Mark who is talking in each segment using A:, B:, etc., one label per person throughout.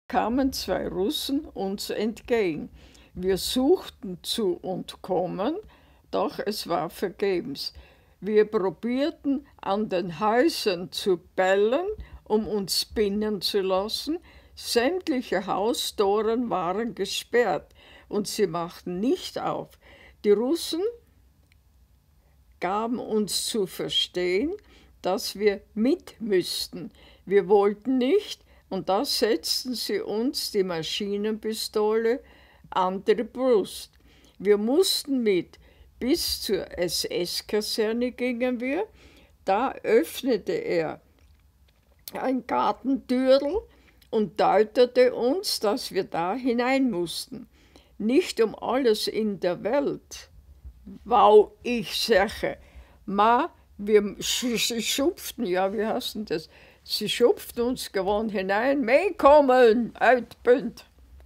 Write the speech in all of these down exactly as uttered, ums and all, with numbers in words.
A: kamen zwei Russen uns entgegen. Wir suchten zu entkommen, doch es war vergebens. Wir probierten an den Häusern zu bellen, um uns binden zu lassen. Sämtliche Haustoren waren gesperrt und sie machten nicht auf. Die Russen gaben uns zu verstehen, dass wir mit müssten. Wir wollten nicht, und da setzten sie uns die Maschinenpistole an die Brust. Wir mussten mit. Bis zur S S-Kaserne gingen wir. Da öffnete er ein Gartentürl und deutete uns, dass wir da hinein mussten. Nicht um alles in der Welt, wow, ich sage, ma, wir schupften, ja, wie heißt denn das? Sie schupften uns gewohnt hinein, meekommen, uitpunt.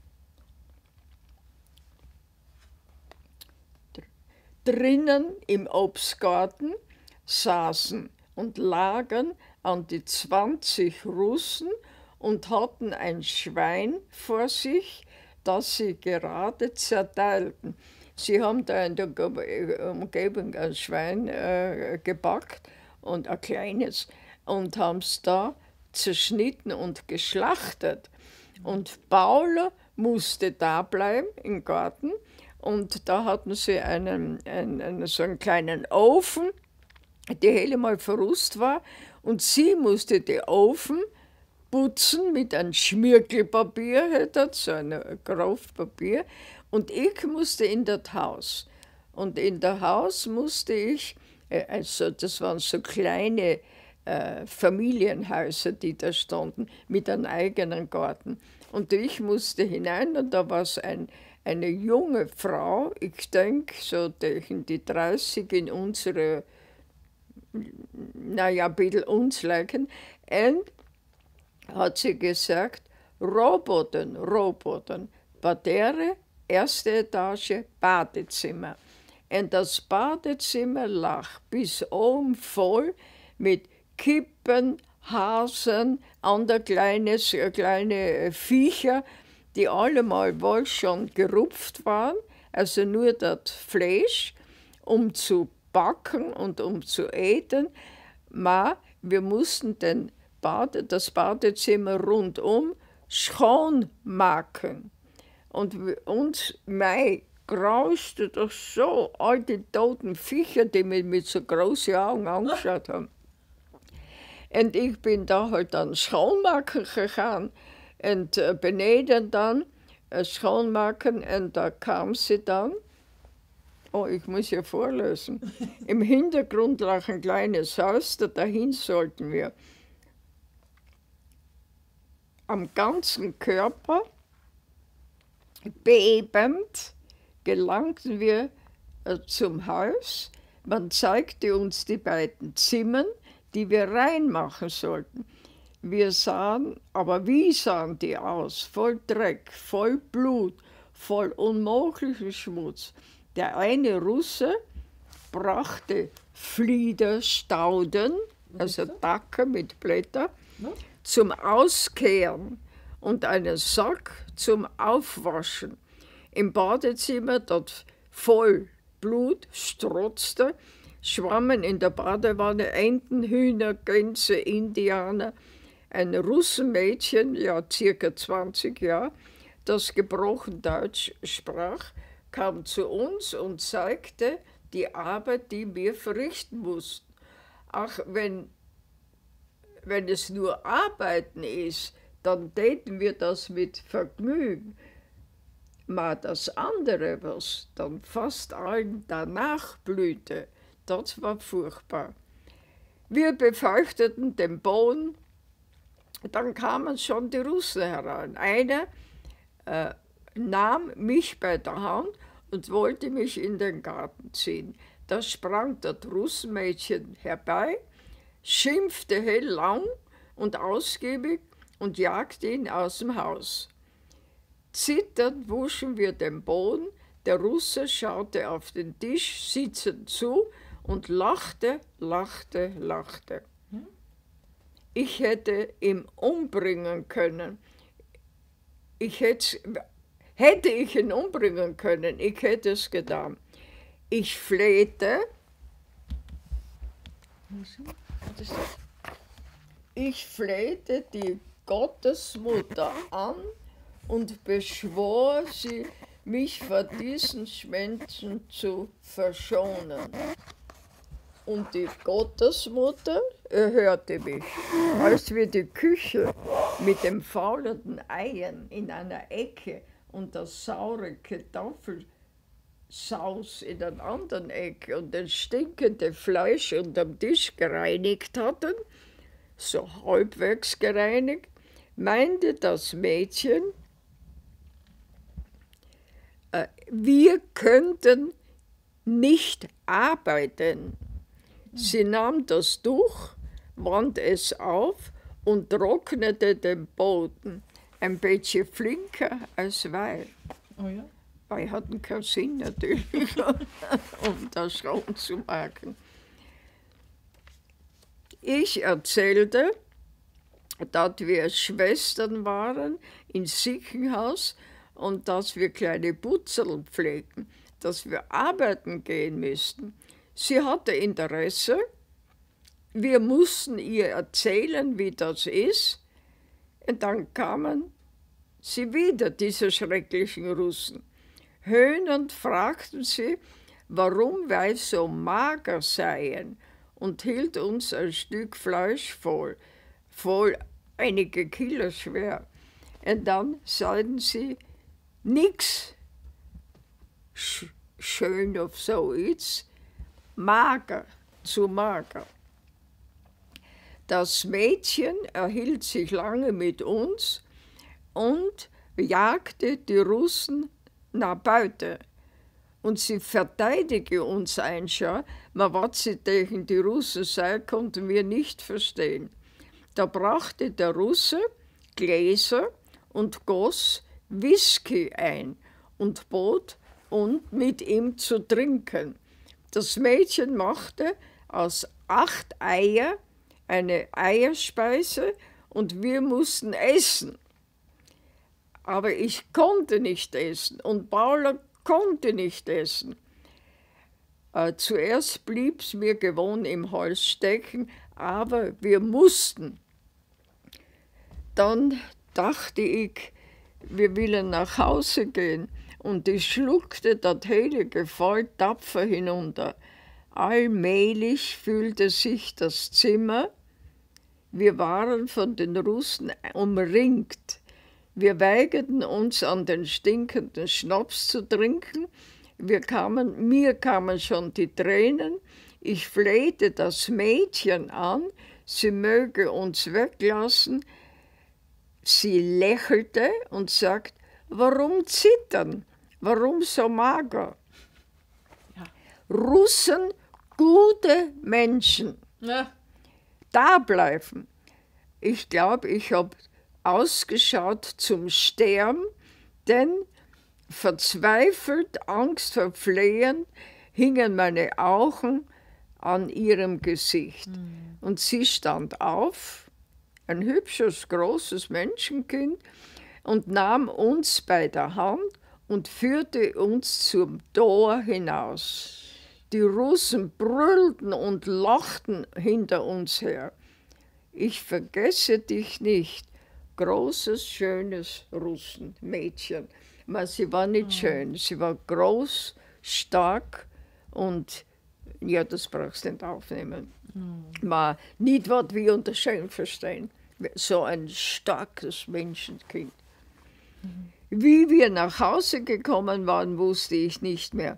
A: Drinnen im Obstgarten saßen und lagen an die zwanzig Russen und hatten ein Schwein vor sich, das sie gerade zerteilten. Sie haben da in der Umgebung ein Schwein äh, gebackt, und ein kleines, und haben es da zerschnitten und geschlachtet. Und Paul musste da bleiben im Garten, und da hatten sie einen, einen, einen, so einen kleinen Ofen, der helle mal verrust war, und sie musste den Ofen putzen mit einem Schmirgelpapier, hätte so ein Grofpapier, und ich musste in das Haus. Und in das Haus musste ich, also das waren so kleine äh, Familienhäuser, die da standen, mit einem eigenen Garten. Und ich musste hinein, und da war es ein, eine junge Frau, ich denke so gegen die dreißig in unsere, naja, ein bisschen uns liken, und hat sie gesagt, Roboten, Roboten, Parterre, erste Etage, Badezimmer. Und das Badezimmer lag bis oben voll mit Kippen, Hasen, andere kleine, kleine Viecher, die allemal wohl schon gerupft waren, also nur das Fleisch, um zu backen und um zu eten. Ma, wir mussten den Bade, das Badezimmer rundum schon machen. Und uns, mei, grauste doch so, all die toten Viecher, die mich mit so großen Augen angeschaut haben. Und ich bin da halt dann schoonmaken gegaan. Und äh, beneden dann äh, schoonmaken, und da kam sie dann. Oh, ich muss ja vorlesen. Im Hintergrund lag ein kleines Haus, da dahin sollten wir. Am ganzen Körper, bebend, gelangten wir äh, zum Haus. Man zeigte uns die beiden Zimmern, die wir reinmachen sollten. Wir sahen, aber wie sahen die aus? Voll Dreck, voll Blut, voll unmöglichen Schmutz. Der eine Russe brachte Fliederstauden, also Dacke mit Blättern, zum Auskehren und einen Sack zum Aufwaschen. Im Badezimmer, dort voll Blut strotzte, schwammen in der Badewanne Enten, Hühner, Gänse, Indianer. Ein Russenmädchen, ja circa zwanzig Jahre, das gebrochen Deutsch sprach, kam zu uns und zeigte die Arbeit, die wir verrichten mussten. Ach, wenn, wenn es nur Arbeiten ist, dann täten wir das mit Vergnügen. Aber das andere, was dann fast allen danach blühte, das war furchtbar. Wir befeuchteten den Boden, dann kamen schon die Russen heran. Einer äh, nahm mich bei der Hand und wollte mich in den Garten ziehen. Da sprang das Russenmädchen herbei, schimpfte hell lang und ausgiebig und jagte ihn aus dem Haus. Zitternd wuschen wir den Boden, der Russe schaute auf den Tisch sitzend zu und lachte, lachte, lachte. Ich hätte ihn umbringen können. ich hätte, hätte ich ihn umbringen können, ich hätte es getan. Ich flehte, ich flehte die Gottesmutter an und beschwor sie, mich vor diesen Menschen zu verschonen. Und die Gottesmutter erhörte mich, als wir die Küche mit dem faulenden Eiern in einer Ecke und das saure Kartoffelsaus in einer anderen Ecke und das stinkende Fleisch unterm Tisch gereinigt hatten, so halbwegs gereinigt, meinte das Mädchen, äh, wir könnten nicht arbeiten. Sie nahm das Tuch, wand es auf und trocknete den Boden. Ein bisschen flinker als wir.
B: Oh ja?
A: Wir hatten keinen Sinn natürlich, um das schon zu machen. Ich erzählte, dass wir Schwestern waren im Siechenhaus und dass wir kleine Putzeln pflegten, dass wir arbeiten gehen müssten. Sie hatte Interesse, wir mussten ihr erzählen, wie das ist, und dann kamen sie wieder, diese schrecklichen Russen. Höhnend fragten sie, warum wir so mager seien, und hielt uns ein Stück Fleisch voll, voll einige Kilo schwer. Und dann sagten sie, nix sch schön auf so ist, mager, zu mager. Das Mädchen erhielt sich lange mit uns und jagte die Russen nach Beute. Und sie verteidigte uns ein schon, aber was sie gegen die Russen sei, konnten wir nicht verstehen. Da brachte der Russe Gläser und goss Whisky ein und bot uns mit ihm zu trinken. Das Mädchen machte aus acht Eier eine Eierspeise und wir mussten essen. Aber ich konnte nicht essen und Paula konnte nicht essen. Äh, zuerst blieb es mir gewohnt im Hals stecken, aber wir mussten. Dann dachte ich, wir wollen nach Hause gehen. Und ich schluckte das heilige voll tapfer hinunter. Allmählich füllte sich das Zimmer. Wir waren von den Russen umringt. Wir weigerten uns an den stinkenden Schnaps zu trinken. Wir kamen, mir kamen schon die Tränen. Ich flehte das Mädchen an, sie möge uns weglassen. Sie lächelte und sagte, warum zittern? Warum so mager? Ja. Russen, gute Menschen. Ja. Da bleiben. Ich glaube, ich habe ausgeschaut zum Sterben, denn verzweifelt, angstverflehend hingen meine Augen an ihrem Gesicht. Mhm. Und sie stand auf, ein hübsches, großes Menschenkind, und nahm uns bei der Hand und führte uns zum Tor hinaus. Die Russen brüllten und lachten hinter uns her. Ich vergesse dich nicht, großes, schönes Russenmädchen. Aber sie war nicht mhm. schön, sie war groß, stark und ja, das brauchst du nicht aufnehmen. Mhm. Aber nicht, was wir unter schön verstehen. So ein starkes Menschenkind. Mhm. Wie wir nach Hause gekommen waren, wusste ich nicht mehr.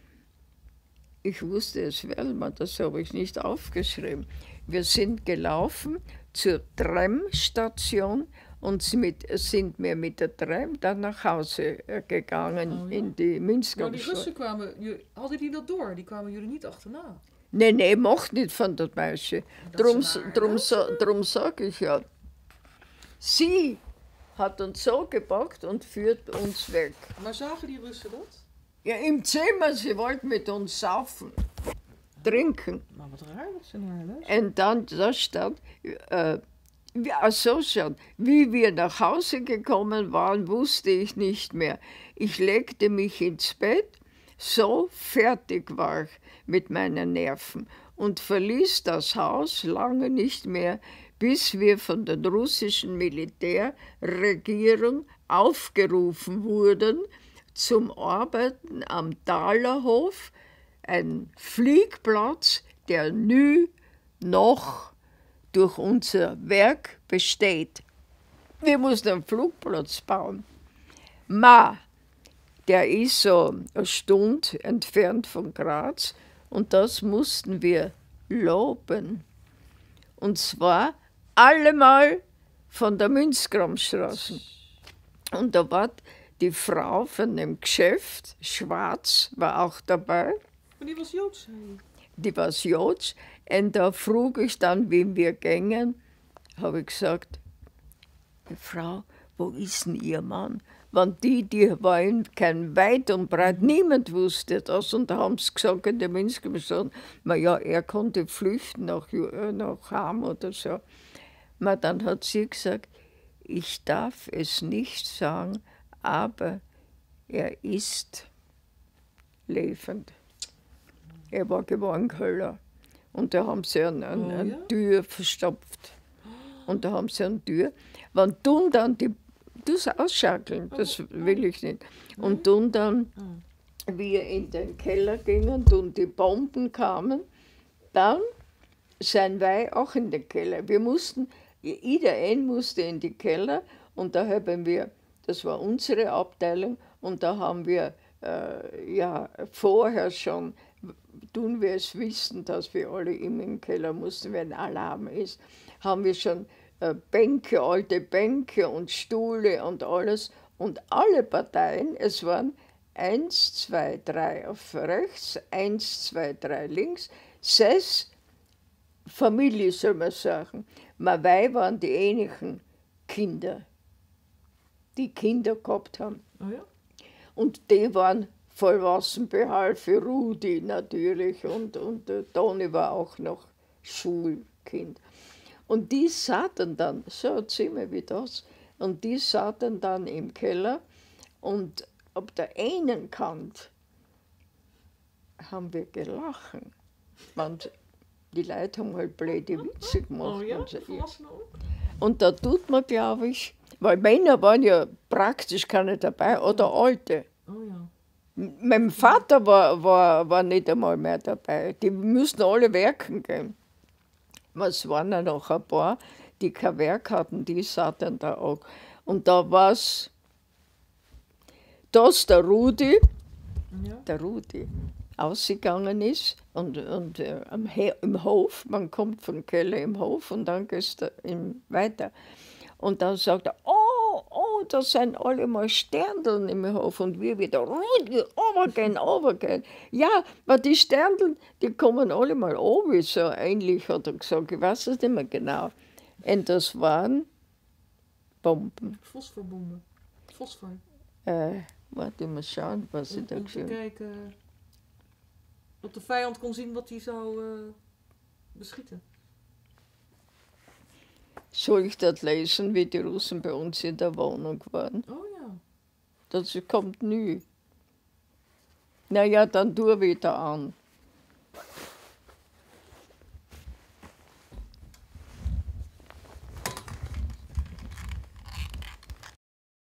A: Ich wusste es wel, aber das habe ich nicht aufgeschrieben. Wir sind gelaufen zur Tramstation und mit, sind wir mit der Tram dann nach Hause gegangen, oh, ja. in die Minsker.
B: Maar die Russen kwamen, hadden die dat door? Die kwamen jullie niet achterna?
A: Nee, nee, mocht niet van dat meisje. Drum, drum, drum sage ich ja. Sie hat uns so gepackt und führt uns weg.
B: Maar zagen die Russen dat?
A: Ja, im Zimmer, sie wollten mit uns saufen, trinken.
B: Maar wat raar dat ze naar huis.
A: En dan, da stand, uh, Ja, so schon. Wie wir nach Hause gekommen waren, wusste ich nicht mehr. Ich legte mich ins Bett, so fertig war ich mit meinen Nerven und verließ das Haus lange nicht mehr, bis wir von der russischen Militärregierung aufgerufen wurden zum Arbeiten am Thalerhof, ein Fliegplatz, der nie noch durch unser Werk besteht. Wir mussten einen Flugplatz bauen. Ma, der ist so eine Stunde entfernt von Graz und das mussten wir loben. Und zwar allemal von der Münzgramstraße. Und da war die Frau von dem Geschäft, Schwarz, war auch dabei.
B: Und die was Joods?
A: Die war Joods. Und da frug ich dann, wie wir gingen, habe ich gesagt, Frau, wo ist denn Ihr Mann? Wenn die, die waren kein weit und breit, niemand wusste das. Und da haben sie gesagt in der Münzgramstraße, na ja, er konnte flüchten nach, nach Ham oder so. Na, dann hat sie gesagt, ich darf es nicht sagen, aber er ist lebend. Er war geworden Köller. Und da haben sie eine, eine, eine oh, ja? Tür verstopft. Und da haben sie eine Tür. Wenn tun dann die, das ausschaukeln, das will ich nicht. Und tun dann, wir in den Keller gingen und die Bomben kamen, dann sind wir auch in den Keller. Wir mussten, jeder ein musste in die Keller und da haben wir, das war unsere Abteilung, und da haben wir äh, ja vorher schon, tun wir es wissen, dass wir alle immer im Keller mussten, wenn Alarm ist, haben wir schon äh, Bänke, alte Bänke und Stühle und alles. Und alle Parteien, es waren eins, zwei, drei auf rechts, eins, zwei, drei links, sechs Familie, soll man sagen. Mawei waren die ähnlichen Kinder, die Kinder gehabt haben.
B: Oh ja?
A: Und die waren voll Wassenbehalt für Rudi natürlich und, und äh, Toni war auch noch Schulkind. Und die saßen dann, so ein Zimmer wie das, und die saßen dann im Keller und auf der einen Kant haben wir gelacht. Und die Leute haben halt blöde Witze gemacht.
B: Oh ja?
A: Und, so, ja. Und da tut man, glaube ich, weil Männer waren ja praktisch keine dabei, oder Alte.
B: Oh ja.
A: Mein Vater war, war, war nicht einmal mehr dabei. Die müssten alle werken gehen. Es waren ja noch ein paar, die kein Werk hatten, die saßen da auch. Und da war es, dass der Rudi, ja. der Rudi ausgegangen ist und, und äh, am He im Hof, man kommt vom Keller im Hof und dann gehst du im, weiter. Und dann sagt er, oh, oh, da sind alle mal Sterndeln im Hof. Und wir wieder, Rudi, runtergehen, runtergehen. Ja, aber die Sterndeln, die kommen alle mal oben, so ähnlich, hat er gesagt. Ich weiß es nicht mehr genau. Und das waren Bomben.
B: Phosphorbomben. Phosphor.
A: Äh, warte, mal schauen, was
B: om,
A: ich da
B: Om te
A: gezien
B: kijken, dat de vijand kon zien wat hij zou uh, beschieten.
A: Soll ich das lesen, wie die Russen bei uns in der Wohnung waren?
B: Oh ja.
A: Das kommt nie. Na ja, dann tu wieder an.